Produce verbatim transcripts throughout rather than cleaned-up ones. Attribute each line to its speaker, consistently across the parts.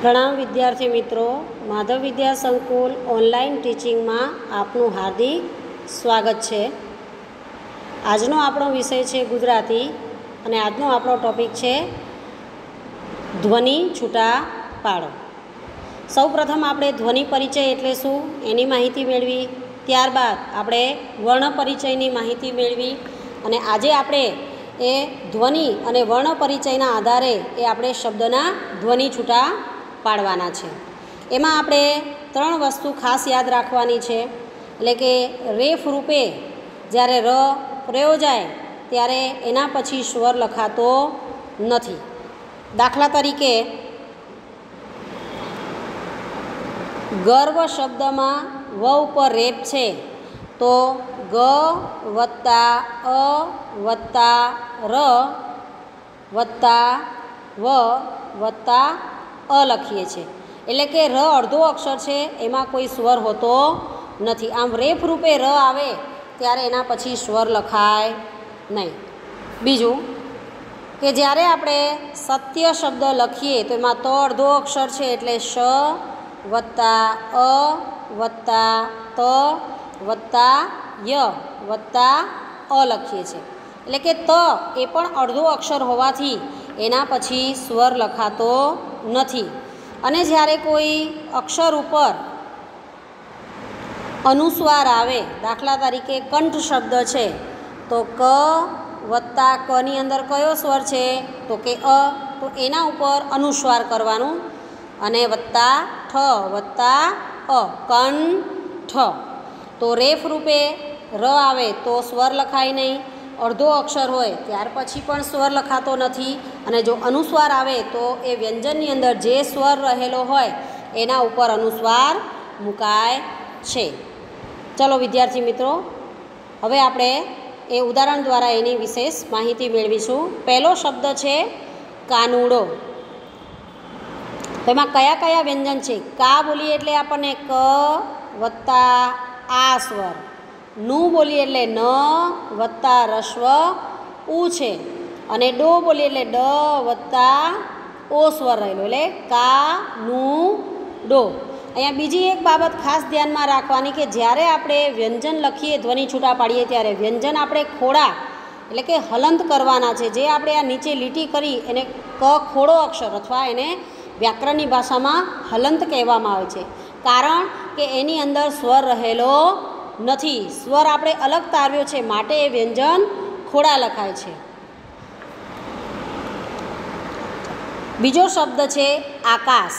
Speaker 1: प्रणाम विद्यार्थी मित्रों, माधव विद्या संकुल ऑनलाइन टीचिंग में आपनु हार्दिक स्वागत है। आजनो आपणो विषय है गुजराती और आजनो आपणो टॉपिक है ध्वनि छूटा पाड़ो। सौ प्रथम आपणे ध्वनि परिचय एटले शुं एनी माहिती मेळवी, त्यारबाद आपणे वर्ण परिचयनी माहिती मेळवी अने आजे आपणे ए ध्वनि अने वर्ण परिचयना आधारे ए आपणे शब्दना ध्वनि छूटा पाड़वाना छे। एमां आपणे त्रण वस्तु खास याद राखवानी छे, एटले के रेफ रूपे ज्यारे र प्रयोजाय त्यारे एना पछी स्वर लखातो नथी। दाखला तरीके गर्व शब्द में व पर रेप है तो ग वत्ता अ वत्ता र वत्ता व वत्ता अ लखीए छे, एटले के र अर्धो अक्षर है एमां कोई स्वर होतो नथी। आम रेफ रूपे र आवे त्यारे एना पछी स्वर लखाय नहीं। बीजू के ज्यारे आपणे सत्य शब्द लखीए तो एमां तो अर्धो अक्षर है एटले श वत्ता अ वत्ता त वत्ता य वत्ता अ लखीए छे, एटले के त ए पण अर्धो अक्षर होवाथी एना पछी स्वर लखातो नथी। अने ज्यारे कोई अक्षर उपर अनुस्वार आवे, दाखला तरीके कंठ शब्द है तो क वत्ता क नी अंदर कयो स्वर है तो के अ, तो एना उपर अनुस्वार करवानुं अने वत्ता ठ वत्ता अ कंठ। तो रेफ रूपे र आवे तो स्वर लखाय नहीं, अर्धो अक्षर होय त्यार पछी पण स्वर लखातो नथी अने जो अनुस्वार आवे तो ए व्यंजननी अंदर जे स्वर रहेलो होय एना उपर अनुस्वार मुकाय छे। चलो विद्यार्थी मित्रों, हवे आपणे ए उदाहरण द्वारा एनी विशेष माहिती मेळवीशुं। पहलो शब्द है कानूड़ो। तो एमां कया कया व्यंजन है? का बोलीए एटले आपणे क वत्ता आ स्वर, नु बोलीए एटले न वत्ता रस्व उ छे अने डो बोलीए एटले ड वत्ता ओ स्वर रहेलो एटले का नु डो। अहींया बीजी एक बाबत खास ध्यान में राखवानी के ज्यारे आपणे व्यंजन लखीए ध्वनि छूटा पाड़ीए त्यारे व्यंजन आपणे खोड़ा एटले के हलंत करवाना छे। जे आपणे आ नीचे લીટી करी एने क खोड़ो अक्षर अथवा एने व्याकरणनी भाषामां हलंत कहेवामां आवे छे, कारण के एनी अंदर स्वर रहेलो नथी। स्वर आपणे अलग तारव्यो छे माटे ए व्यंजन खोड़ा लखाय छे। बीजो शब्द है आकाश।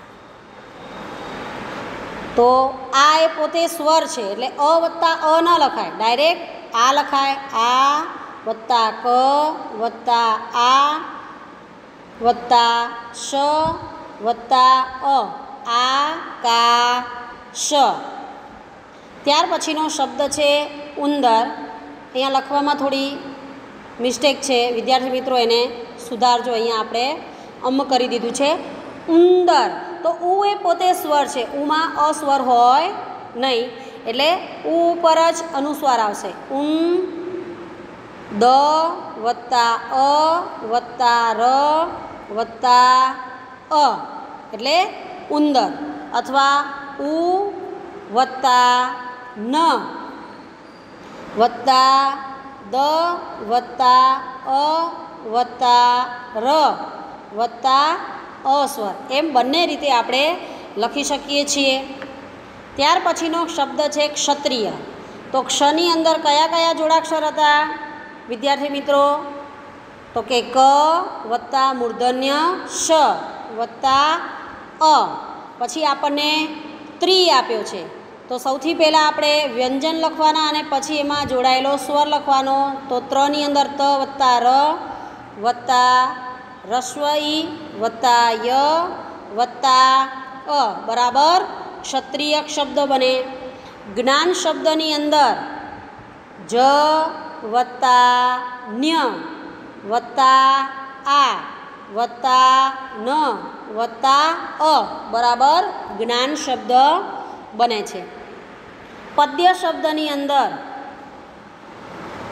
Speaker 1: तो आ ए पोते स्वर है एटले अ वत्ता अ न लखाय, डायरेक्ट आ लखाय। आ वत्ता क वत्ता आ वत्ता श वत्ता अ आ का श। त्यार पछीनो शब्द है उंदर। अहींया लखवामां थोड़ी मिस्टेक है, विद्यार्थी मित्रों एने सुधारजो। अहींया आपणे अम करी दीधुं छे उंदर, तो उ ए पोते स्वर है, उ मां अ स्वर होय नहीं, एटले उ पर ज अनुस्वार आवशे। उन द वत्ता अ वत्ता र वत्ता अ एटले उंदर, अथवा उ वत्ता न वत्ता द वत्ता अ वत्ता र वत्ता अ स्वर, एम बंने रीते आपणे लखी शकीए छीए। त्यार पछीनो शब्द है क्षत्रिय। तो क्षनी अंदर कया कया जोड़ाक्षर हता विद्यार्थी मित्रों? तो के क वत्ता मूर्धन्य श वत्ता अ, पछी आपणे त्रि आप्यो छे। तो सौथी पहला आपणे व्यंजन लखवाना अने पछी एमां जोड़ायेलो स्वर लखवानो। तो त्र नी अंदर त वत्ता र वत्ता रस्व ई वत्ता य वत्ता अ बराबर क्षत्रिय शब्द बने। ज्ञान शब्दनी अंदर ज वत्ता न्य वत्ता आ वत्ता न वत्ता अ बराबर ज्ञान शब्द बने छे। पद्य शब्दनी अंदर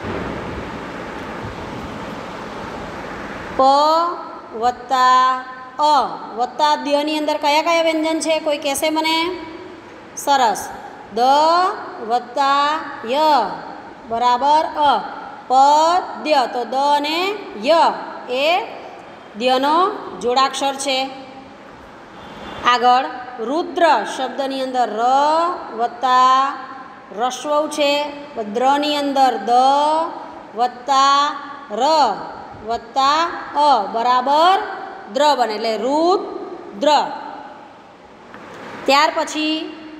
Speaker 1: प वत्ता અ વત્તા દ્યની અંદર કયા કયા વ્યંજન છે, કોઈ કહેશે મને? સરસ. દ વત્તા ય બરાબર અ. પદ્ય, તો દ અને ય એ દ્યનો જોડાક્ષર છે. આગળ રુદ્ર શબ્દની અંદર ર વત્તા રસ્વ છે. દ્રની અંદર દ વત્તા ર વત્તા અ બરાબર દ્ર બને, એટલે રુદ્ર. ત્યાર પછી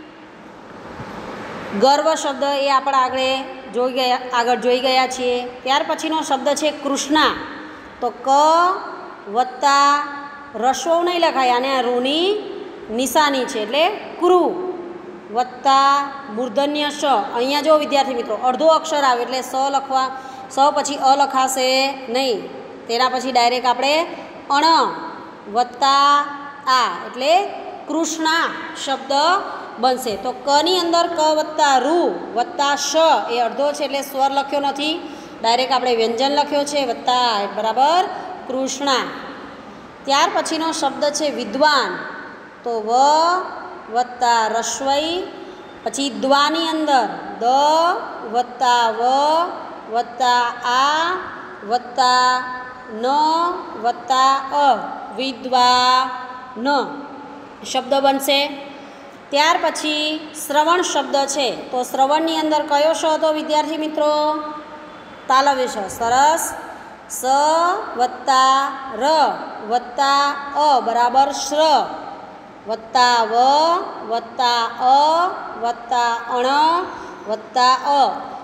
Speaker 1: ગર્વ શબ્દ એ આપણે આગળ જોઈ ગયા આગળ જોઈ ગયા છીએ. ત્યાર પછીનો શબ્દ છે કૃષ્ણા. તો ક વત્તા રસ્વ નહીં લખાય, અને રૂની નિશાની છે એટલે ક્રુ વત્તા મૂર્ધન્ય શ. અહીંયા જો વિદ્યાર્થી મિત્રો અડધો અક્ષર આવે એટલે સ લખવા, સ પછી અ લખાશે નહીં, તેના પછી ડાયરેક્ટ આપણે અણ વત્તા આ એટલે કૃષ્ણા શબ્દ બનશે. તો કની અંદર ક વત્તા રૂ વત્તા શ એ અડધો છે એટલે સ્વર લખ્યો નથી, ડાયરેક્ટ આપણે વ્યંજન લખ્યો છે વત્તા બરાબર કૃષ્ણા. ત્યાર પછીનો શબ્દ છે વિદ્વાન. તો વ વત્તા રસ્વઈ, પછી દ્વાની અંદર દ વત્તા વ વત્તા આ વત્તા ન વત્તા અ વિદ્વાન શબ્દ બનશે. ત્યાર પછી શ્રવણ શબ્દ છે. તો શ્રવણની અંદર કયો શ હતો વિદ્યાર્થી મિત્રો? તાલવ્ય શ. સરસ. સ વત્તા ર વત્તા અ બરાબર શ્ર વત્તા વ વત્તા અ વત્તા અણ વત્તા અ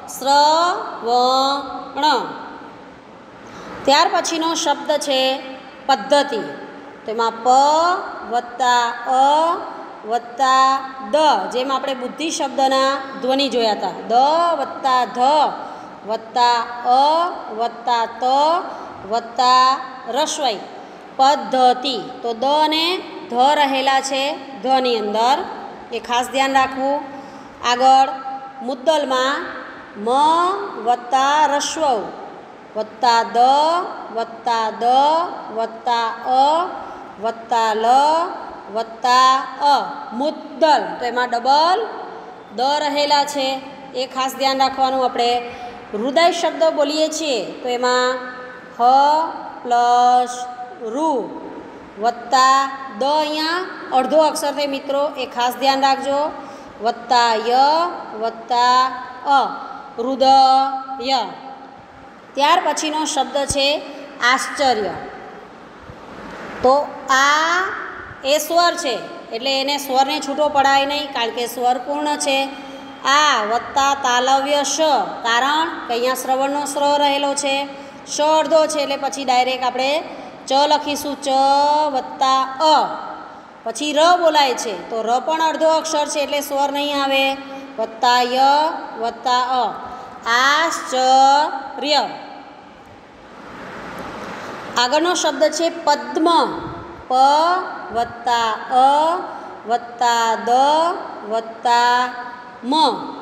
Speaker 1: શ્રવણ. ત્યાર પછીનો શબ્દ છે પદ્ધતિ. તેમાં પ વત્તા અ વત્તા દ, જેમ આપણે બુદ્ધિ શબ્દના ધ્વનિ જોયા હતા. દ વત્તા ધ વત્તા અ વત્તા ત વત્તા રસ્વઈ પદ્ધતિ. તો દ અને ધ રહેલા છે ધની અંદર, એ ખાસ ધ્યાન રાખવું. આગળ મુદ્દલમાં મ વત્તા રસ્વ વત્તા દ વત્તા દ વત્તા અ વત્તા લ વત્તા અ મુદ્દલ. તો એમાં ડબલ દ રહેલા છે, એ ખાસ ધ્યાન રાખવાનું. આપણે હૃદય શબ્દ બોલીએ છીએ તો એમાં હ પ્લસ રૂ વત્તા દ, અહીંયા અડધો અક્ષર છે મિત્રો, એ ખાસ ધ્યાન રાખજો. વત્તા ય વત્તા અ હૃદય. ત્યાર પછીનો શબ્દ છે આશ્ચર્ય. તો આ એ સ્વર છે એટલે એને સ્વરને છૂટો પડાય નહીં, કારણ કે સ્વર પૂર્ણ છે. આ વત્તા તાલવ્ય શ, કારણ કે અહીંયા શ્રવણનો સ્ર રહેલો છે. શ અડધો છે એટલે પછી ડાયરેક્ટ આપણે ચ લખીશું, ચ વત્તા અ. પછી ર બોલાય છે તો ર પણ અડધો અક્ષર છે એટલે સ્વર નહીં આવે. વત્તા ય વત્તા અ આશ્ચર્ય. આગળનો શબ્દ છે પદ્મ. પ વત્તા અ વત્તા દ વત્તા મ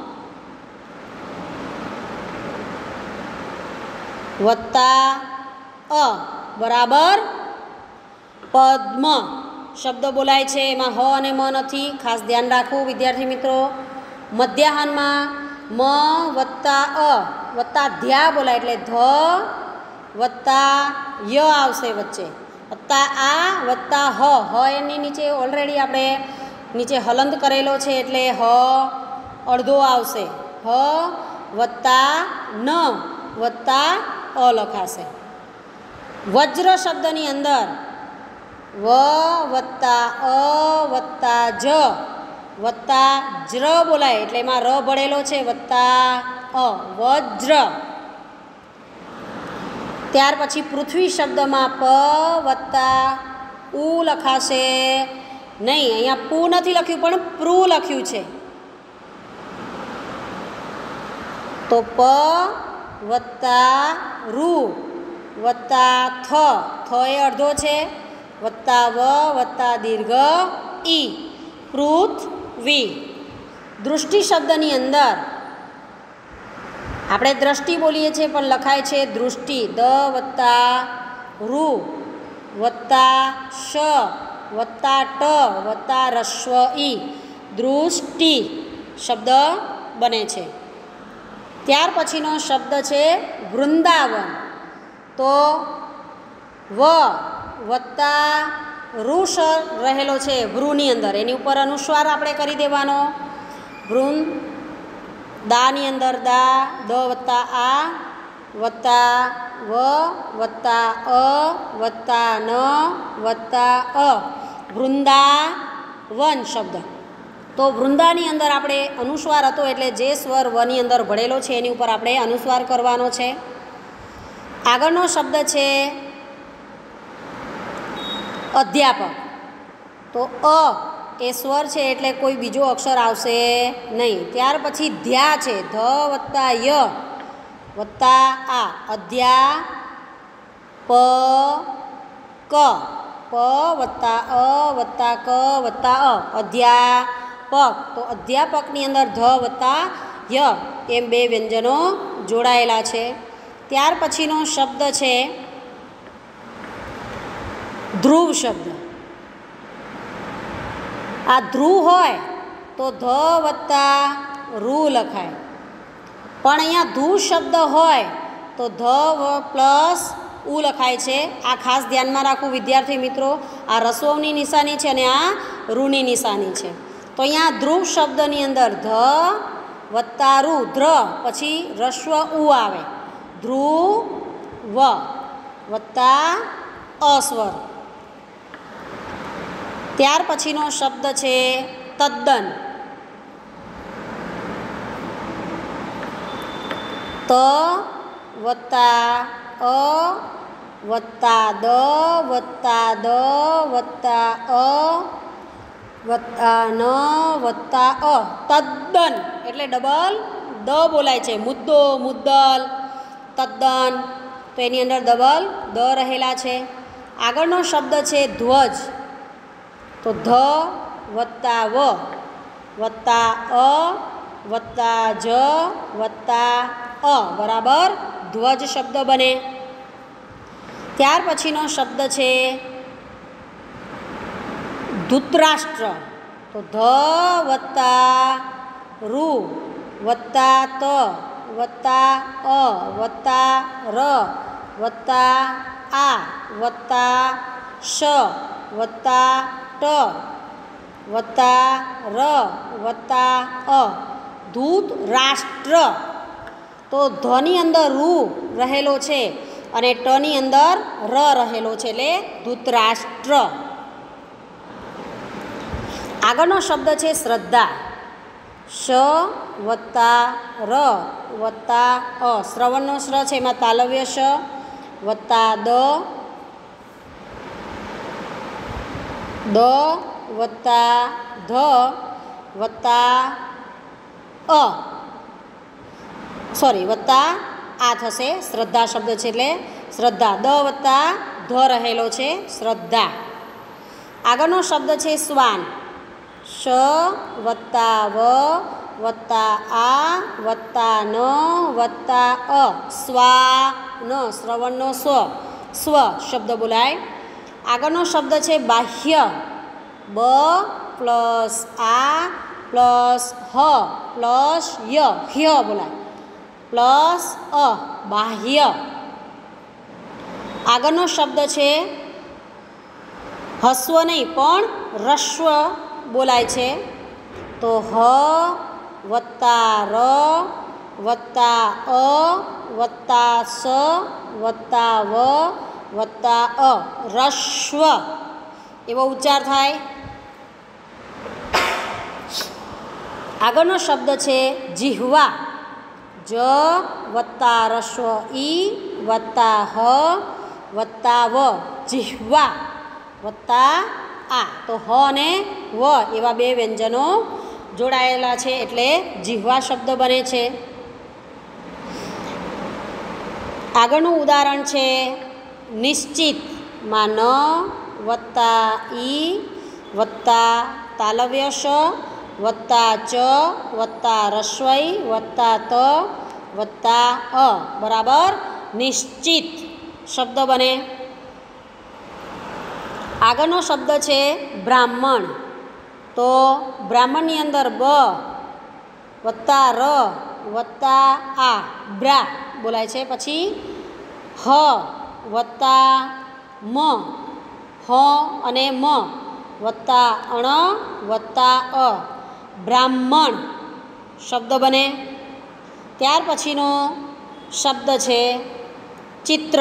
Speaker 1: વત્તા અ બરાબર પદ્મ શબ્દ બોલાય છે. એમાં હ અને મ નથી, ખાસ ધ્યાન રાખવું વિદ્યાર્થી મિત્રો. મધ્યાહનમાં મ વત્તા અ વત્તા ધ્યા બોલાય એટલે ધ વત્તા ય આવશે વચ્ચે, વત્તા આ વત્તા હ. હ એની નીચે ઓલરેડી આપણે નીચે હલંત કરેલો છે એટલે હ અડધો આવશે. હ વત્તા ન વત્તા અ લખાશે. વજ્ર શબ્દની અંદર વ વત્તા અ વત્તા જ વત્તા જ્ર બોલાય એટલે એમાં ર ભળેલો છે, વત્તા અ વજ્ર. ત્યાર પછી પૃથ્વી શબ્દમાં પ વત્તા ઉ લખાશે નહીં, અહીંયા પૂ નથી લખ્યું પણ પ્રુ લખ્યું છે. તો પ વત્તા રૂ વત્તા થ, થ એ અડધો છે, વત્તા વ વત્તા દીર્ઘ ઈ પૃથ્વી. દૃષ્ટિ શબ્દની અંદર આપણે દ્રષ્ટિ બોલીએ છીએ પણ લખાય છે દૃષ્ટિ. દ વત્તા રૂ વત્તા શ વત્તા ટ વત્તા રસ્વ ઈ દૃષ્ટિ શબ્દ બને છે. ત્યાર પછીનો શબ્દ છે વૃંદાવન. તો વ વત્તા ઋષ રહેલો છે વૃની અંદર, એની ઉપર અનુસ્વાર આપણે કરી દેવાનો. વૃંદ દાની અંદર દા દ વત્તા આ વત્તા વ વત્તા અ વત્તા ન વત્તા અ વૃંદાવન શબ્દ. તો વૃંદાની અંદર આપણે અનુસ્વાર હતો એટલે જે સ્વર વની અંદર ભળેલો છે એની ઉપર આપણે અનુસ્વાર કરવાનો છે. આગળનો શબ્દ છે અધ્યાપક. તો અ એ સ્વર છે એટલે કોઈ બીજો અક્ષર આવશે નહીં. ત્યાર પછી ધ્યા છે ધ વત્તા ય વત્તા આ અધ્યા પ ક પ વત્તા અ વત્તા ક વત્તા અ અધ્યાપક. તો અધ્યાપકની અંદર ધ વત્તા ય એમ બે વ્યંજનો જોડાયેલા છે. ત્યાર પછીનો શબ્દ છે ધ્રુવ શબ્દ. આ ધ્રુવ હોય તો ધ વત્તા રૂ લખાય, પણ અહીંયા ધ્રુવ શબ્દ હોય તો ધ પ્લસ ઉ લખાય છે. આ ખાસ ધ્યાનમાં રાખવું વિદ્યાર્થી મિત્રો. આ રસ્વની નિશાની છે અને આ રૂની નિશાની છે. તો અહીંયા ધ્રુવ શબ્દની અંદર ધ વત્તા રૂ ધ્ર પછી રસ્વ ઉ આવે, ધ્રુવ વ વત્તા અસ્વર. ત્યાર પછીનો શબ્દ છે તદ્દન. ત વત્તા અ વત્તા દ વત્તા દ વત્તા અ વત્તા ન વત્તા અ તદ્દન એટલે ડબલ દ બોલાય છે. મુદ્દો મુદ્દલ તદ્દન, તો એની અંદર ડબલ દ રહેલા છે. આગળનો શબ્દ છે ધ્વજ. તો ધ વત્તા વ વત્તા અ વત્તા જ વત્તા અ બરાબર ધ્વજ શબ્દ બને. ત્યાર પછીનો શબ્દ છે ધૃતરાષ્ટ્ર. તો ધ વત્તા રૂ વત્તા ત વત્તા અ વત્તા ર વત્તા આ વત્તા શ વત્તા ટ વત્તા ર વત્તા અ ધૂત રાષ્ટ્ર. તો ધની અંદર રૂ રહેલો છે અને ટની અંદર ર રહેલો છે એટલે ધૂતરાષ્ટ્ર. આગળનો શબ્દ છે શ્રદ્ધા. શ વત્તા ર વત્તા અ શ્રવણનો શ્ર છે એમાં તાલવ્ય શ વત્તા દ દ વત્તા ધ વત્તા અ સોરી વત્તા આ થશે શ્રદ્ધા શબ્દ છે એટલે શ્રદ્ધા. દ વત્તા ધ રહેલો છે શ્રદ્ધા. આગળનો શબ્દ છે શ્વાન. શ વત્તા વ વત્તા આ વત્તા ન વત્તા અ સ્વા ન શ્રવણનો સ્વ સ્વ શબ્દ બોલાય. આગળનો શબ્દ છે બાહ્ય. બ પ્લસ આ પ્લસ હ પ્લસ ય હ્ય બોલાય પ્લસ અ બાહ્ય. આગળનો શબ્દ છે હસ્વ નહીં પણ રસ્વ બોલાય છે. તો હ વત્તા ર વત્તા અ વત્તા સ વત્તા વ વત્તા અ રસ્વ એવો ઉચ્ચાર થાય. આગળનો શબ્દ છે જીહવા. જ વત્તા રસ્વ ઈ વત્તા હ વત્તા વ જીહવા વત્તા આ. તો હ અને વ એવા બે વ્યંજનો જોડાયેલા છે એટલે જીહવા શબ્દ બને છે. આગળનું ઉદાહરણ છે નિશ્ચિતમાં ન વત્તા ઈ વત્તા તાલવ્ય શ વત્તા ચ વત્તા રસ્વઈ વત્તા ત વત્તા અ બરાબર નિશ્ચિત શબ્દ બને. આગળનો શબ્દ છે બ્રાહ્મણ. તો બ્રાહ્મણની અંદર બ વત્તા ર વત્તા આ બ્રા બોલાય છે. પછી હ વત્તા મ હ અને મ વત્તા અણ વત્તા અ બ્રાહ્મણ શબ્દ બને. ત્યાર પછીનો શબ્દ છે ચિત્ર.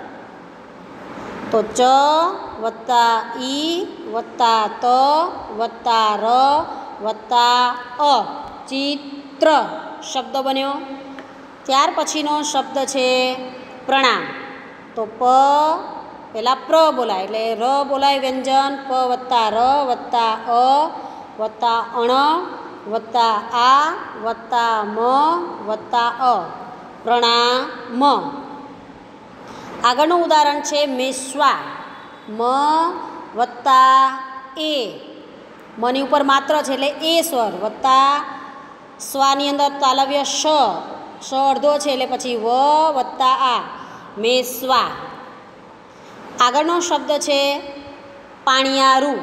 Speaker 1: તો ચ વત્તા ઈ વત્તા ત વત્તા ર વત્તા અ ચિત્ર શબ્દ બન્યો. ત્યાર પછીનો શબ્દ છે પ્રણામ. તો પ પહેલાં પ્ર બોલાય એટલે ર બોલાય વ્યંજન. પ વત્તા ર વત્તા અ વત્તા અણ વત્તા આ વત્તા મ વત્તા અ પ્રણામ. આગળનું ઉદાહરણ છે મેશ્વા. મ વત્તા એ મની ઉપર માત્ર છે એટલે એ સ્વર વત્તા સ્વાની અંદર તાલવ્ય શ શ અડધો છે એટલે પછી વ વત્તા આ મેશ્વા. આગળનો શબ્દ છે પાણિયારું.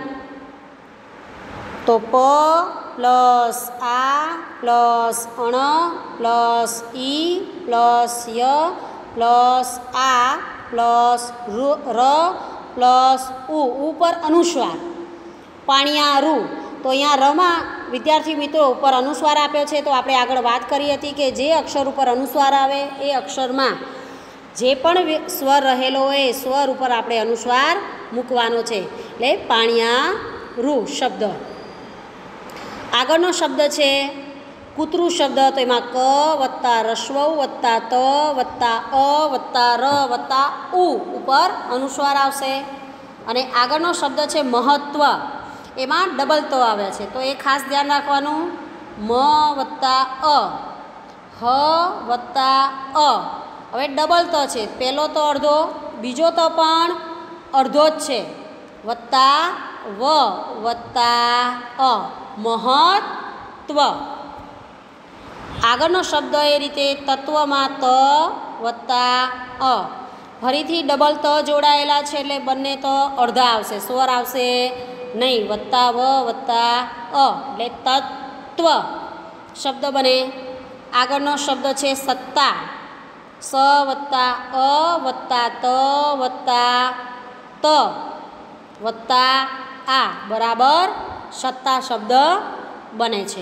Speaker 1: તો પ પ્લસ આ પ્લસ અણ પ્લસ ઈ પ્લસ ય પ્લસ આ પ્લસ ર પ્લસ ઉ ઉપર અનુસ્વાર પાણિયારું. તો અહીંયા રમાં વિદ્યાર્થી મિત્રો ઉપર અનુસ્વાર આપ્યો છે. તો આપણે આગળ વાત કરી હતી કે જે અક્ષર ઉપર અનુસ્વાર આવે એ અક્ષરમાં જે પણ સ્વર રહેલો હોય એ સ્વર ઉપર આપણે અનુસ્વાર મૂકવાનો છે. એટલે પાણિયારું શબ્દ. આગળનો શબ્દ છે કૂતરું શબ્દ. તો એમાં ક વત્તા રસ્વ વત્તા ત વત્તા અ વત્તા ર વત્તા ઉ ઉપર અનુસ્વાર આવશે. અને આગળનો શબ્દ છે મહત્વ. એમાં ડબલ ત આવે છે તો એ ખાસ ધ્યાન રાખવાનું. મ વત્તા અ હ વત્તા અ હવે ડબલ ત છે. પહેલો તો અડધો બીજો તો પણ અડધો જ છે વત્તા વ વત્તા અ મહત્વ. આગળનો શબ્દ એ રીતે તત્વમાં ત વત્તા અ ફરીથી ડબલ ત જોડાયેલા છે એટલે બંને તો અડધા આવશે સ્વર આવશે નહીં. વત્તા વ વત્તા અ એટલે તત્વ શબ્દ બને. આગળનો શબ્દ છે સત્તા. સ વત્તા અ વત્તા ત વત્તા ત વત્તા આ બરાબર સત્તા શબ્દ બને છે.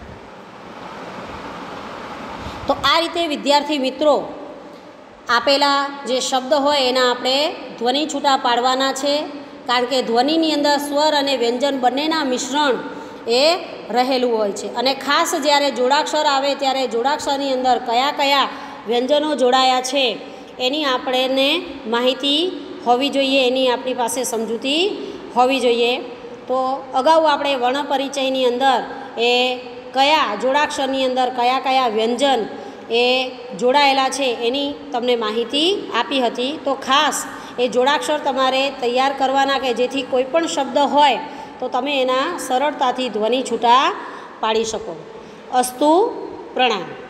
Speaker 1: તો આ રીતે વિદ્યાર્થી મિત્રો આપેલા જે શબ્દ હોય એના આપણે ધ્વનિ છૂટા પાડવાના છે. કારણ કે ધ્વનિની અંદર સ્વર અને વ્યંજન બંનેના મિશ્રણ એ રહેલું હોય છે. અને ખાસ જ્યારે જોડાક્ષર આવે ત્યારે જોડાક્ષરની અંદર કયા કયા વ્યંજનો જોડાયા છે એની આપણને માહિતી હોવી જોઈએ, એની આપણી પાસે સમજૂતી હોવી જોઈએ. તો અગાઉ આપણે વર્ણપરિચયની અંદર એ કયા જોડાક્ષરની અંદર કયા કયા વ્યંજન એ જોડાયેલા છે એની તમને માહિતી આપી હતી. તો ખાસ એ જોડાક્ષર તમારે તૈયાર કરવાના કે જેથી કોઈ પણ શબ્દ હોય તો તમે એના સરળતાથી ધ્વનિ છૂટા પાડી શકો. અસ્તુ પ્રણામ.